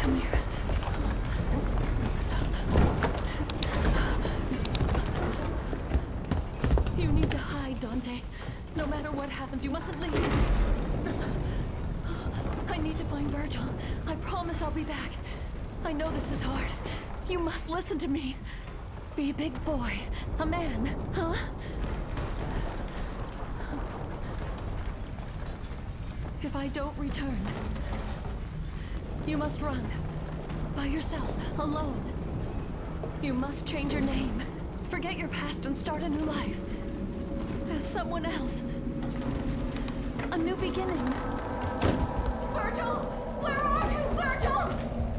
Come here. You need to hide, Dante. No matter what happens, you mustn't leave. I need to find Virgil. I promise I'll be back. I know this is hard. You must listen to me. Be a big boy. A man, huh? If I don't return, you must run. By yourself, alone. You must change your name. Forget your past and start a new life. As someone else. A new beginning. Virgil! Where are you, Virgil?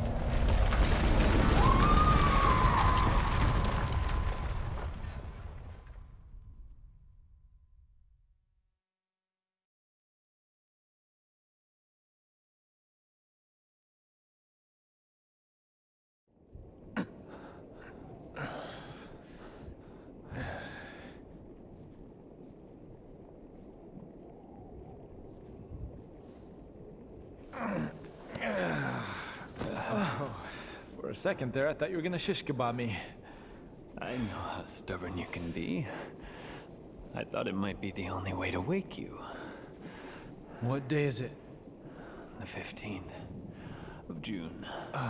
For a second there, I thought you were gonna shish kebab me. I know how stubborn you can be. I thought it might be the only way to wake you. What day is it? The 15th of June.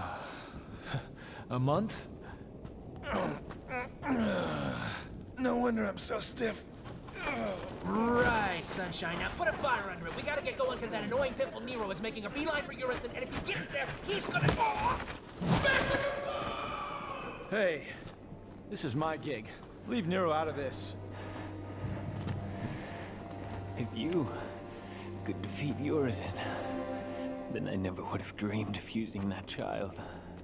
A month? No wonder I'm so stiff. Right, Sunshine. Now put a fire under it. We gotta get going because that annoying pimple Nero is making a beeline for Urizen, and if he gets there, he's gonna... Hey, this is my gig. Leave Nero out of this. If you could defeat Urizen, then I never would have dreamed of using that child.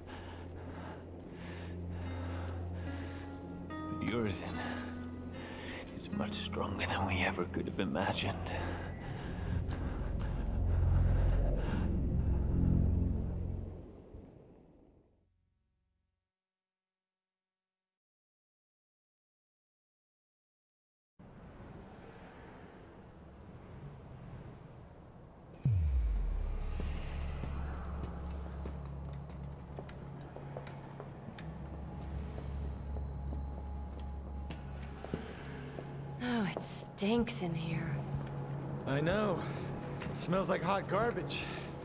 But Urizen is much stronger than we ever could have imagined. Oh, it stinks in here. I know. It smells like hot garbage.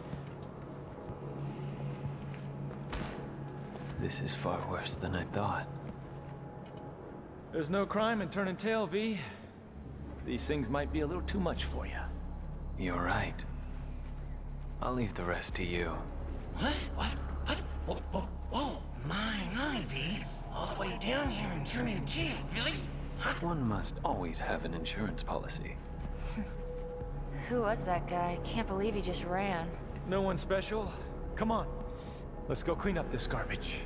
This is far worse than I thought. There's no crime in turning tail, V. These things might be a little too much for you. You're right. I'll leave the rest to you. What? Whoa, my, V. All the way down here and turn in tail, really? Huh? One must always have an insurance policy. Who was that guy? Can't believe he just ran. No one special? Come on. Let's go clean up this garbage.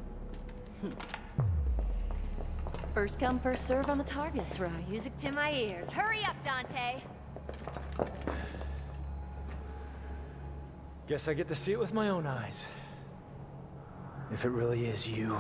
First come, first serve on the targets, right? Music to my ears. Hurry up, Dante! Guess I get to see it with my own eyes. If it really is you.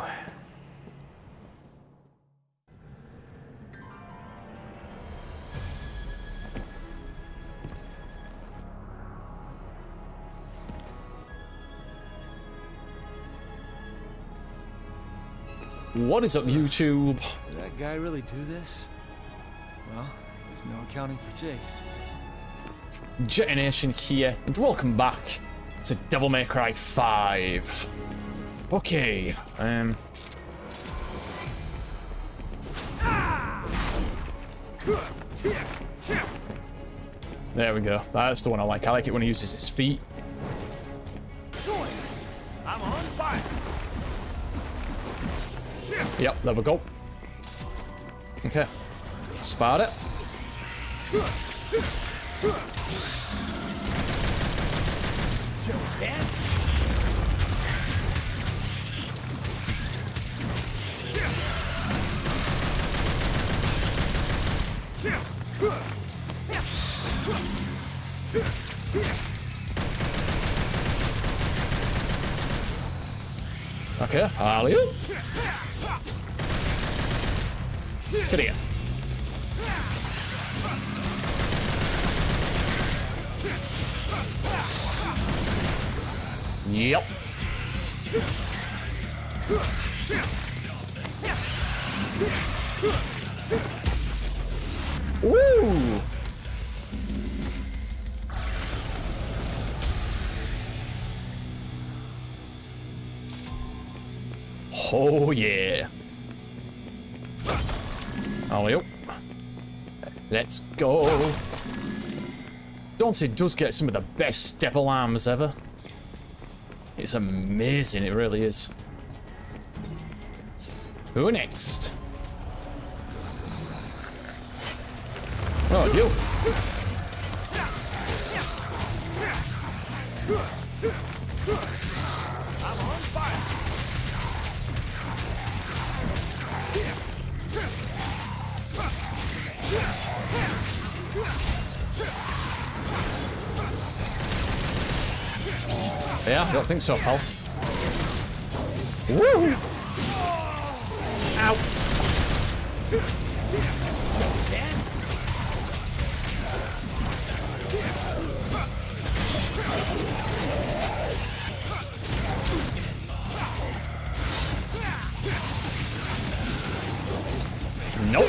What is up, YouTube? Did that guy really do this? Well, there's no accounting for taste. Jetty Nation here, and welcome back to Devil May Cry 5. Okay, there we go. That's the one I like. I like it when he uses his feet. I'm on fire. Yep, there we go. Okay. Sparda. Okay, alley-oop. Get here. Yep. Ooh! Oh yeah. Alley up. Let's go. Dante does get some of the best devil arms ever. It's amazing, it really is. Who next? Oh, you. I'm on fire. Yeah, I don't think so, pal. Woo! Ow! Nope.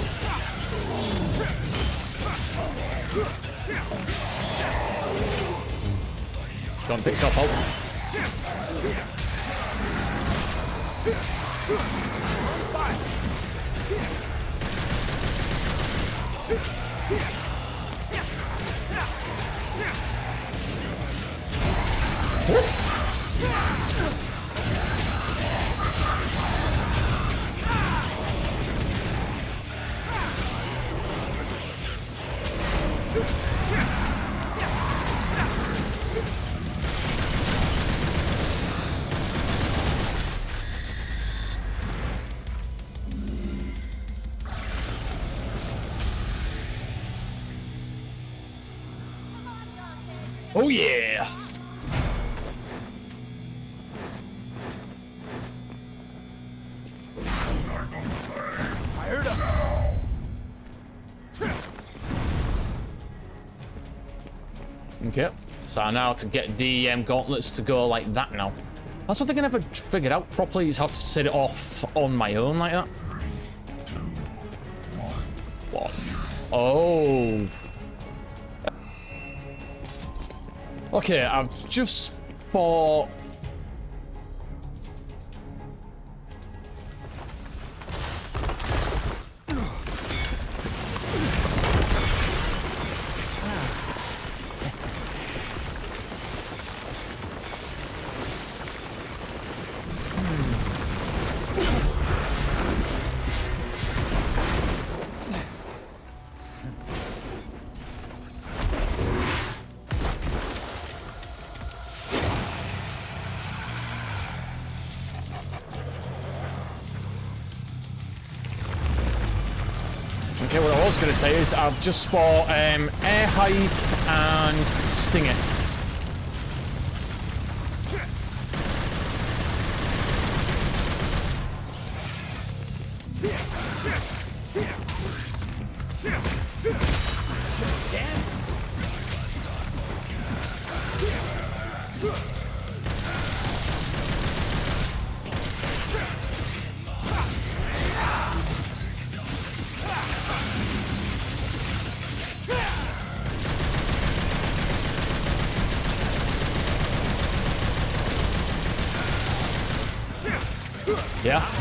Don't pick yourself up. Oh yeah! Fired up. Okay, so now to get the gauntlets to go like that now. That's one thing I never figured out properly, is how to set it off on my own like that. What? Oh. Okay, I've just bought... Okay, what I was going to say is I've just bought air hype and stinger. Yeah.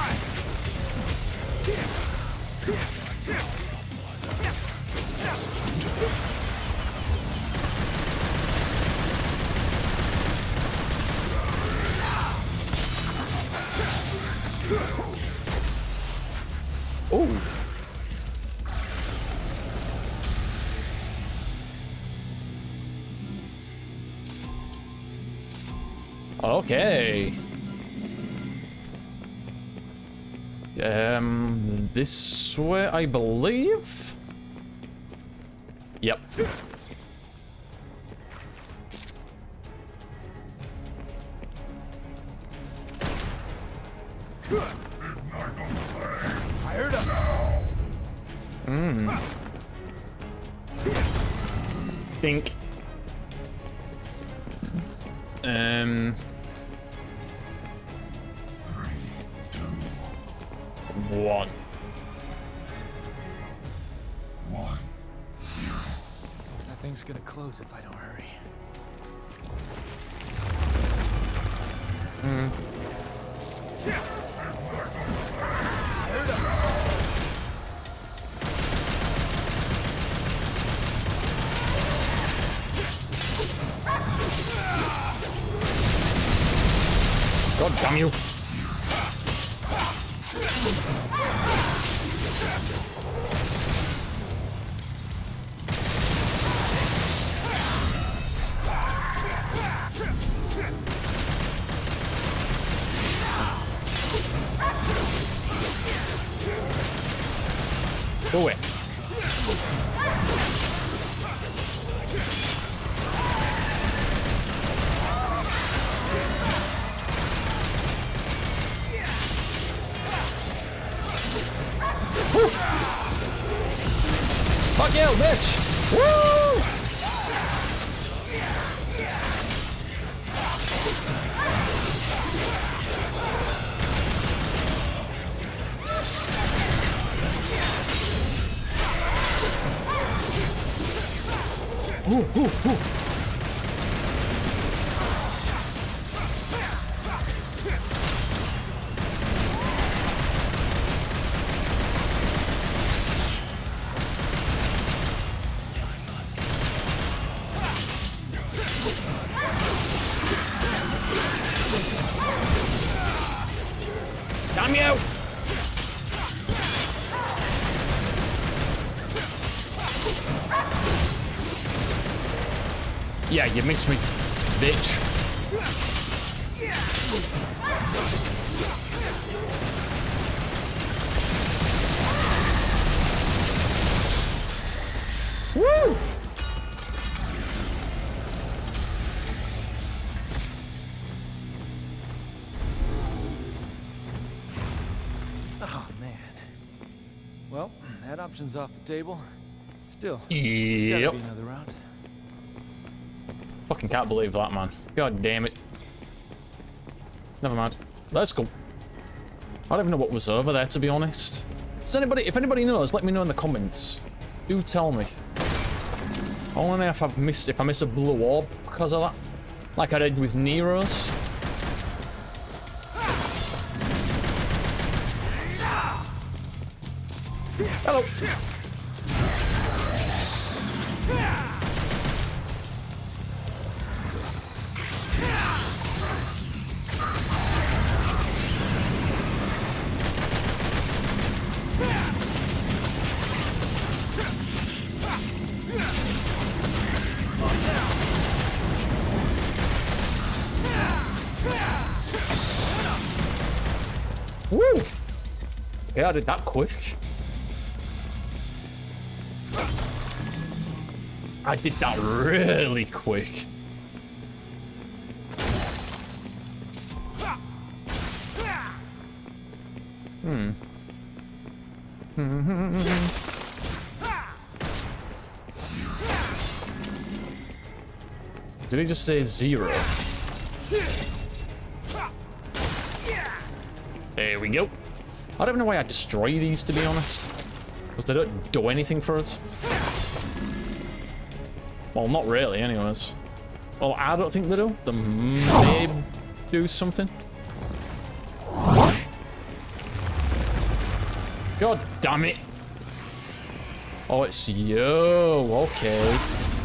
Oh. Okay. This way, I believe? Yep. Fired up. Think. 1. That thing's gonna close if I don't hurry. God damn you. Go away. Fuck you, bitch! Woo! Ooh. Damn you! Yeah, you missed me, bitch. Woo! Oh, man. Well, that option's off the table. Still, there's Yep. gotta be another route. Fucking can't believe that, man. God damn it. Never mind. Let's go. I don't even know what was over there, to be honest. Does anybody, if anybody knows, let me know in the comments. Do tell me. I want to know if I missed a blue orb because of that, like I did with Nero's. Hello. Woo! Yeah, I did that quick. I did that really quick. Did he just say 0? There we go. I don't even know why I destroy these, to be honest. Because they don't do anything for us. Well, not really, anyways. Well, I don't think they do. They may do something. God damn it. Oh, it's you. Okay.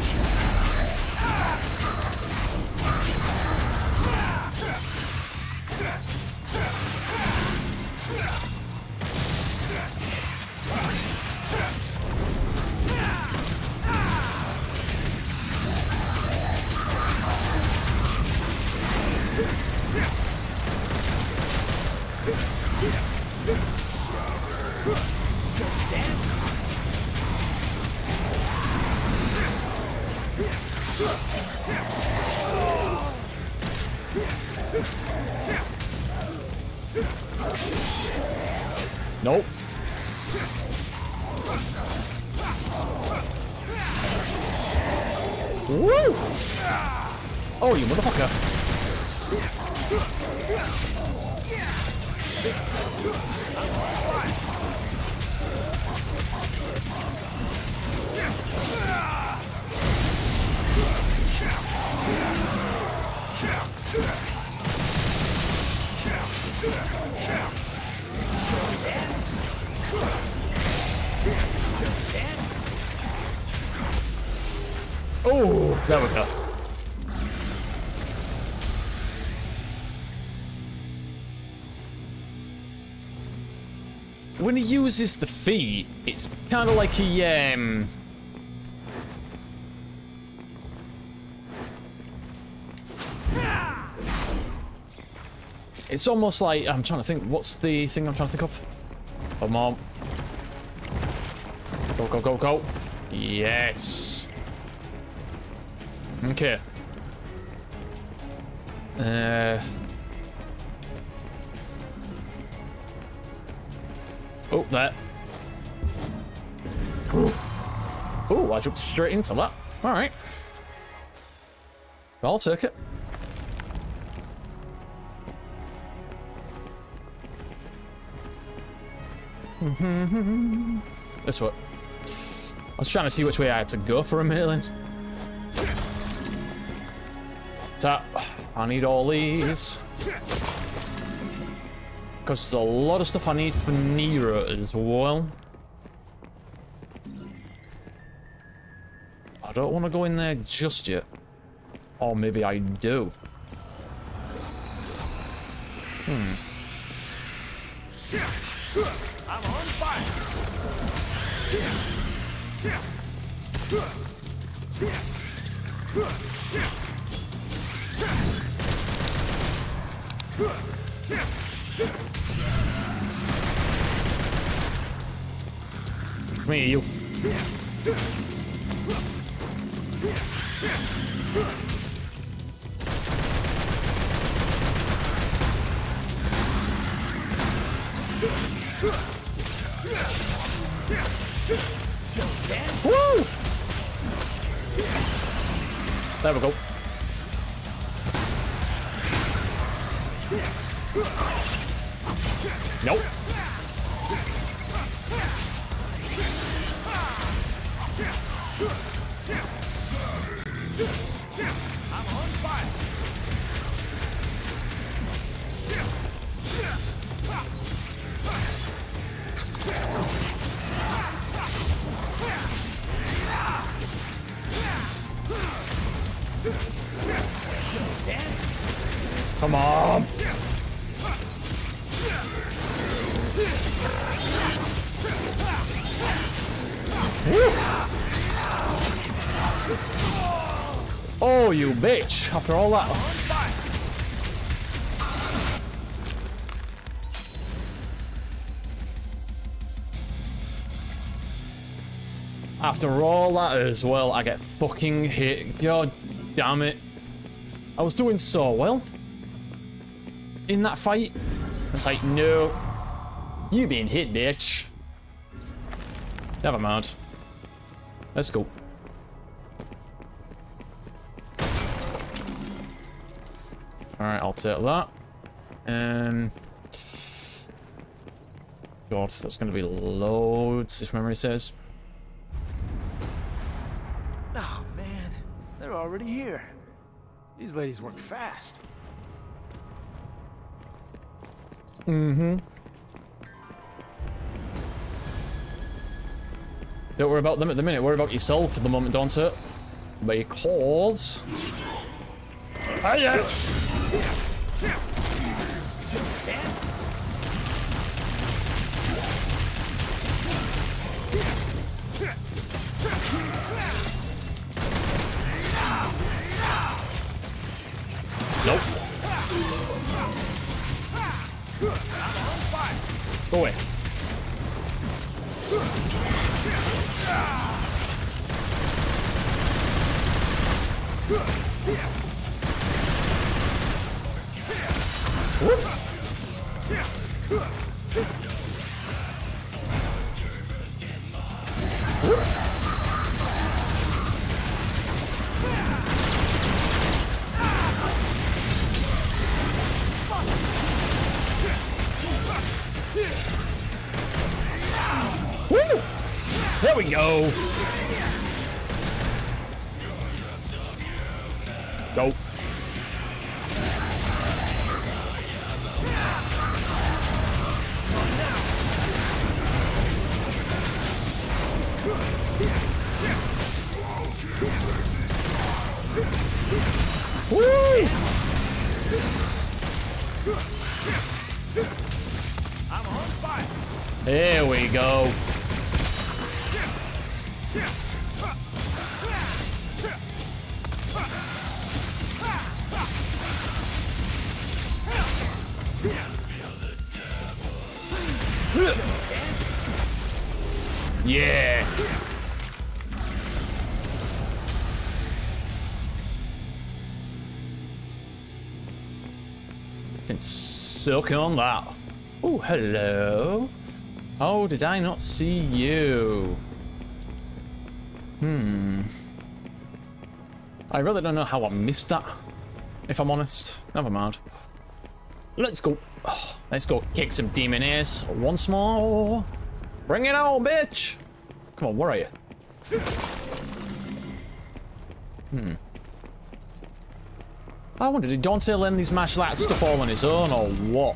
Nope. Woo! Oh, you motherfucker. Oh, there we go. When he uses the feet, it's kind of like he, it's almost like, I'm trying to think, what's the thing I'm trying to think of? Come on. Go, go, go, go. Yes. Okay. Oh, that. Oh, I jumped straight into that. All right. I'll take it. This way. I was trying to see which way I had to go for a minute then. Tap. I need all these. Because there's a lot of stuff I need for Nero as well. I don't want to go in there just yet. Or maybe I do. I'm on fire. Come here, you. Woo! There we go. Nope. I'm on fire. Come on. Woo. Oh, you bitch. After all that. After all that as well, I get fucking hit. God damn it. I was doing so well in that fight. It's like, no. You being hit, bitch. Never mind. Let's go. Alright, I'll take that. God, that's gonna be loads, if memory says. Oh, man. They're already here. These ladies work fast. Mm-hmm. Don't worry about them at the minute. Worry about yourself at the moment, Dante. Because... Hiya! Nope. Go away. Whoop. Whoop. we go. Go. Woo! I'm on fire. Here we go. Yeah. Can suck on that. Oh, hello. How did I not see you? I really don't know how I missed that, if I'm honest. Never mind. Let's go. Let's go kick some demon ass once more. Bring it on, bitch. Come on, where are you? I wonder, did Dante learn these martial arts stuff all on his own, or what?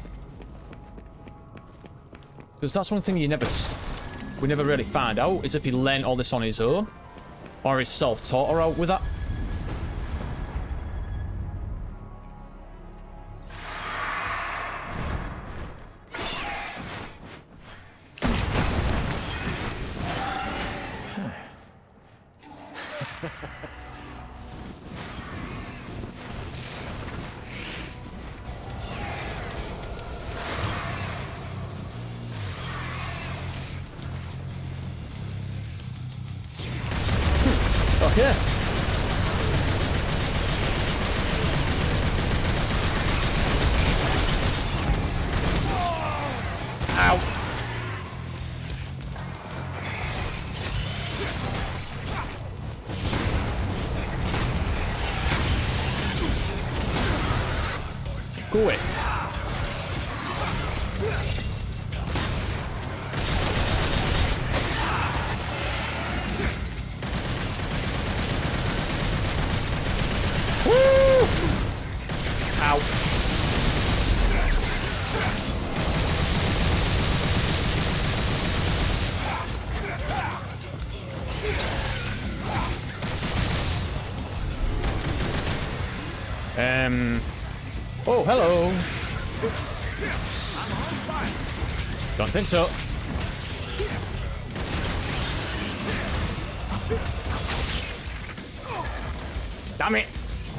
Because that's one thing we never really find out, is if he learned all this on his own, or is self-taught or out with that. Okay. Ow. Go away. Oh, hello. Don't think so. Damn it.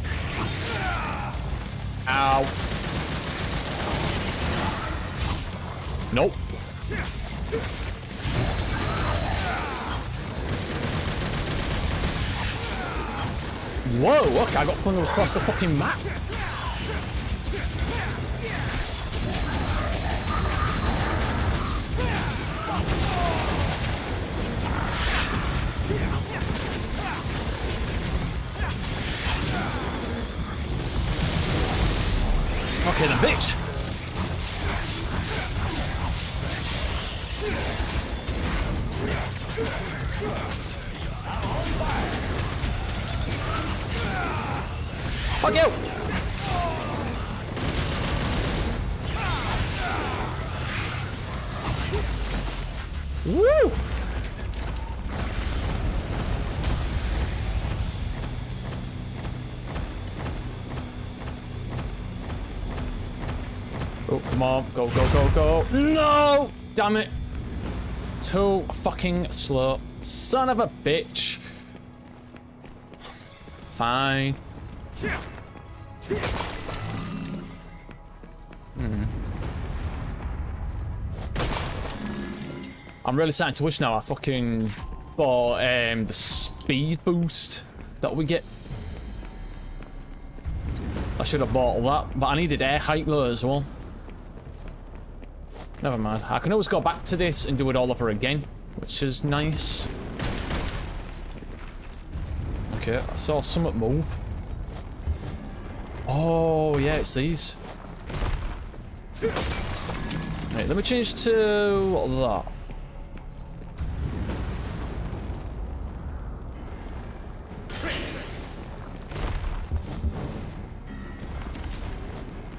Ow. Nope. Whoa, look, I got flung across the fucking map. Okay, then, bitch. Fuck you! Woo! Oh, come on. Go, go, go, go. No! Damn it. Too fucking slow. Son of a bitch. Fine. I'm really starting to wish now I fucking bought the speed boost that we get. I should have bought all that, but I needed air height though as well. Never mind. I can always go back to this and do it all over again, which is nice. Okay, I saw something move. Oh, yeah, it's these. Right, let me change to that.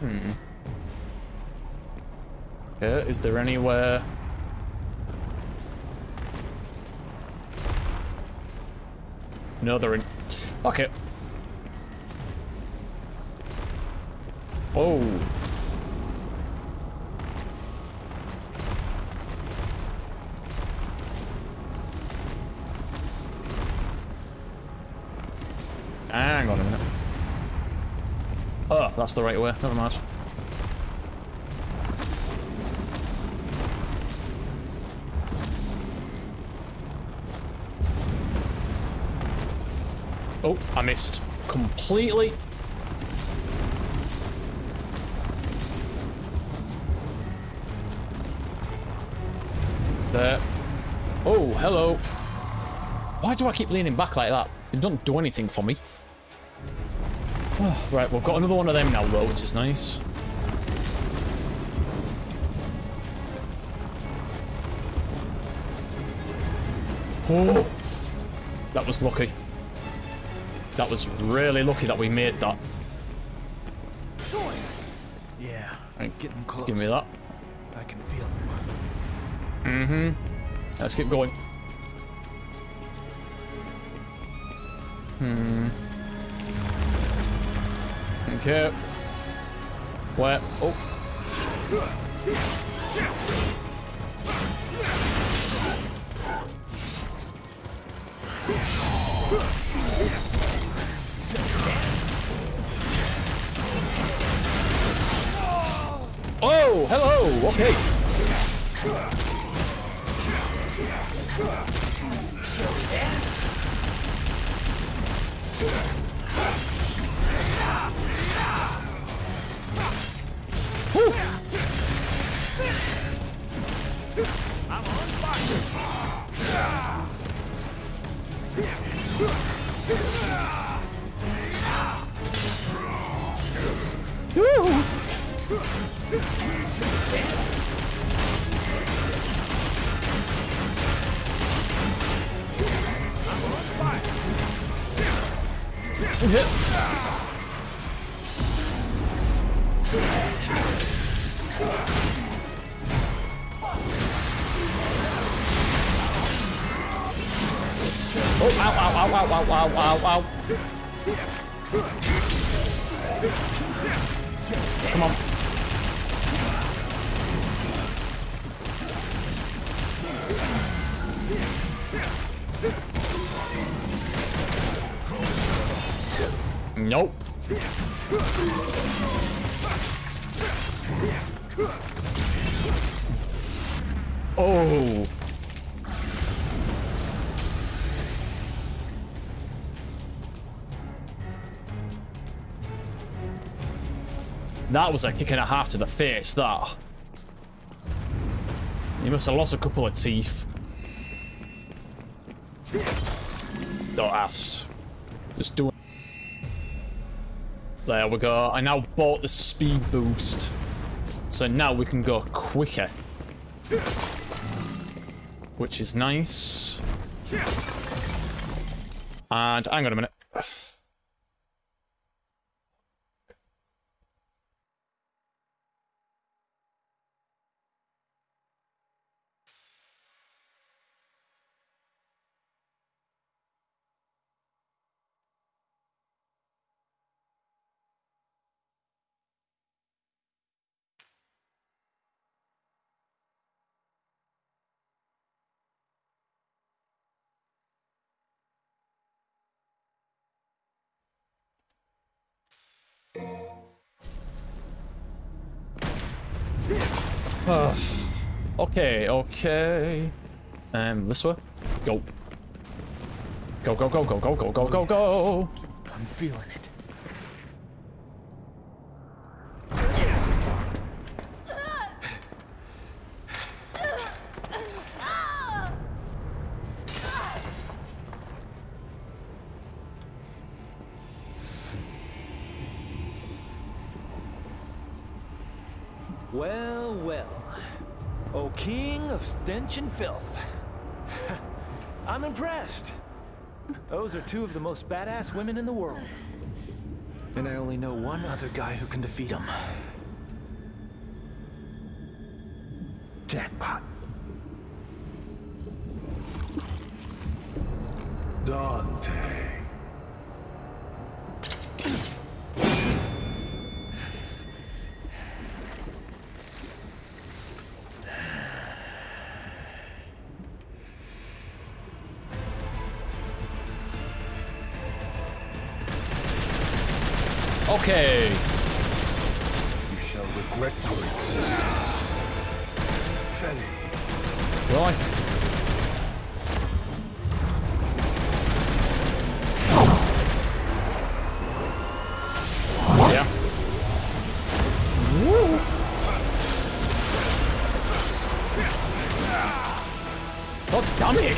Okay, is there anywhere... No, they're in... Okay. Oh. Hang on a minute. Oh, that's the right way. Never mind. Oh, I missed completely. There. Oh, hello. Why do I keep leaning back like that? It doesn't do anything for me. Oh, right, we've got another one of them now, though, which is nice. Oh, that was lucky. That was really lucky that we made that. Yeah, Right, getting close. give me that. I can feel him. Mm-hmm. Let's keep going. Okay. Where? Oh. Oh, hello. Okay. Woo. I'm on fire. Oh, ow, ow, ow, ow, ow, ow, ow, ow. Come on. Nope. Oh. That was a kick and a half to the face, that. You must have lost a couple of teeth. Oh, ass. Just do it. There we go. I now bought the speed boost. So now we can go quicker. Which is nice. And hang on a minute. Okay, okay. This way. Go. Go, go, go, go, go, go, go, go, go. I'm feeling it. Well, well. O king of stench and filth. I'm impressed. Those are two of the most badass women in the world. And I only know one other guy who can defeat him. Jackpot. Dante. Okay. You shall regret your existence. Feli. Right. Yeah. Woo. God damn it.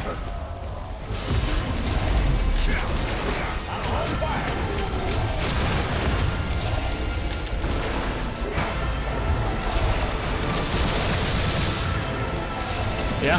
Yeah.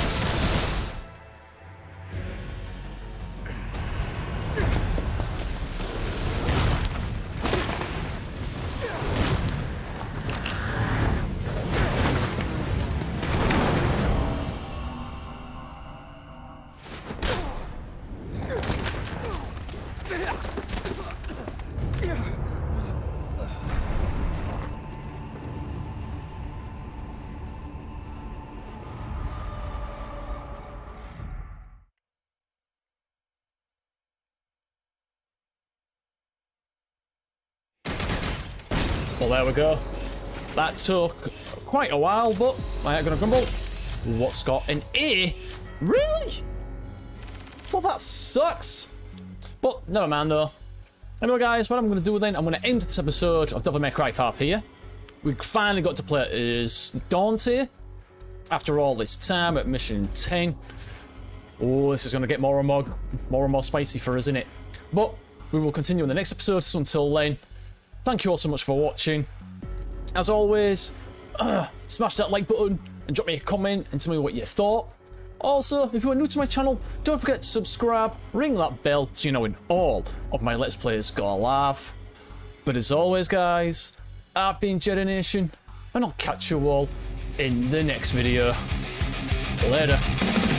Well, there we go. That took quite a while, but I ain't gonna grumble. What's got an A? Really? Well, that sucks. But never mind though. Anyway, guys, what I'm gonna do then, I'm gonna end this episode of Devil May Cry 5 here. We finally got to play as Dante after all this time at mission 10. Oh, this is gonna get more and more spicy for us, isn't it? But we will continue in the next episode. So until then, thank you all so much for watching. As always, smash that like button and drop me a comment and tell me what you thought. Also, if you are new to my channel, don't forget to subscribe, ring that bell so you know when all of my Let's Plays go live. But as always, guys, I've been Jedi Nation, and I'll catch you all in the next video. Later.